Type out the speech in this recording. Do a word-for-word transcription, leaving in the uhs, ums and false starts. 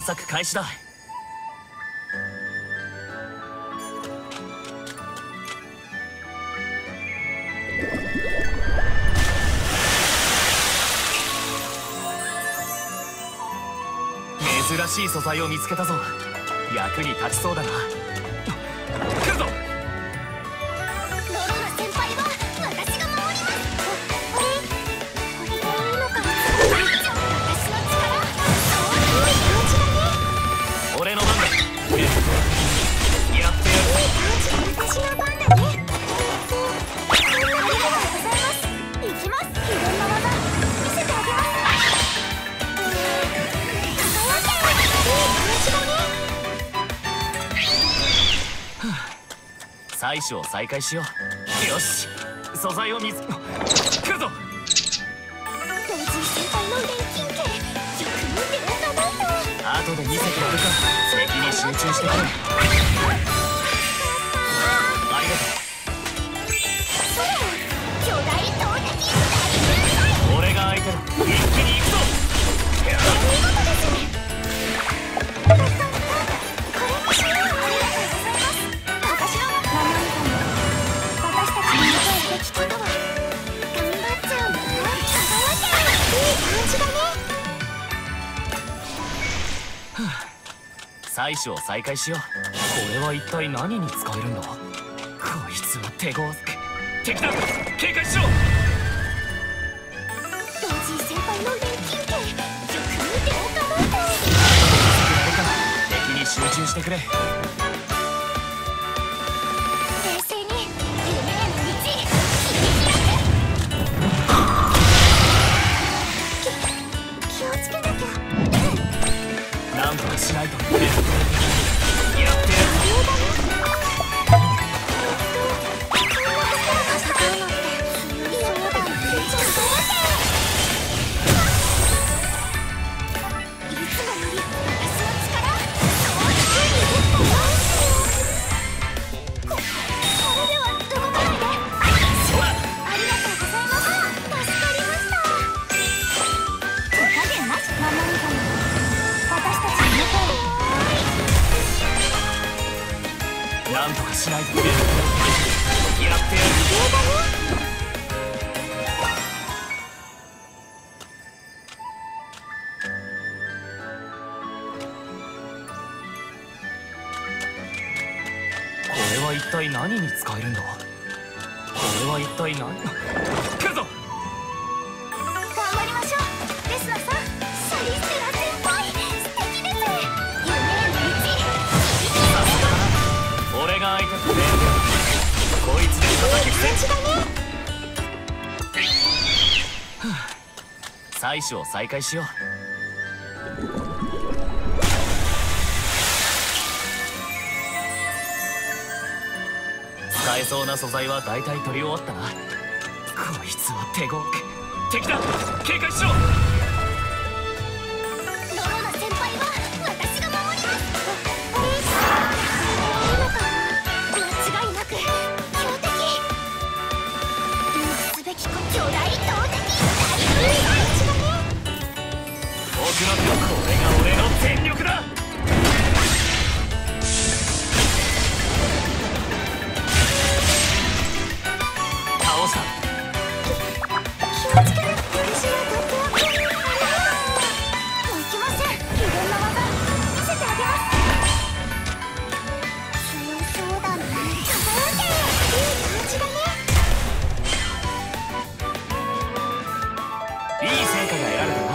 索開始だ。珍しい素材を見つけたぞ。役に立ちそうだな。来るぞ。 ロロナ先輩は私が守ります。これこれでいいのかな。私の力、そういい感じだね。 俺の番だ。やってやる。 いい感じ、私の番だね。ありがとうございます。行きます。いろんな技見せてあげます。 採取を再開しよう。よし、素材を見つ来るぞ。 ロジー先輩の錬金剣、よく見ておかないと。 後で見せてやるから敵に集中してくれ。ありがとう。 それ巨大投擲大粉砕。 俺が相手だ。一気に行くぞ。 お見事ですね。これもしよう。ありがとうございます。私の守り神、私たちのやるべきことは頑張っちゃうんだな。輝ける。いい感じだね。 採取を再開しよう。これは一体何に使えるんだ。こいつは手強く敵だ。警戒しろ。 ロジー先輩の錬金剣、よく見ておかないと。 敵に集中してくれ。 冷静に夢への道切り開け。気気をつけなきゃ。 なんとかしないと。やってやる。なんとかしないと。やってやる。これは一体何に使えるんだ。これは一体何。来るぞ。 頑張りましょう。レスナさん、サリステラ先輩、素敵です。夢への道切り開け。 俺が相手だ。こいつで叩き伏せ。 いい感じだね。 採取を再開しよう。使えそうな素材は大体取り終わったな。こいつは手強く敵だ。警戒しろ。 ロロナ先輩は私が守ります。あれ、いいのかな。間違いなく強敵。今すべき巨大投擲大粉砕。 奥の手、これが俺の全力だ。倒した。 気をつけて。私はとっておき。ありがとう。もういきません。いろんな技見せてあげます。強そうだね。輝け。いい感じだね。 いい成果が得られた。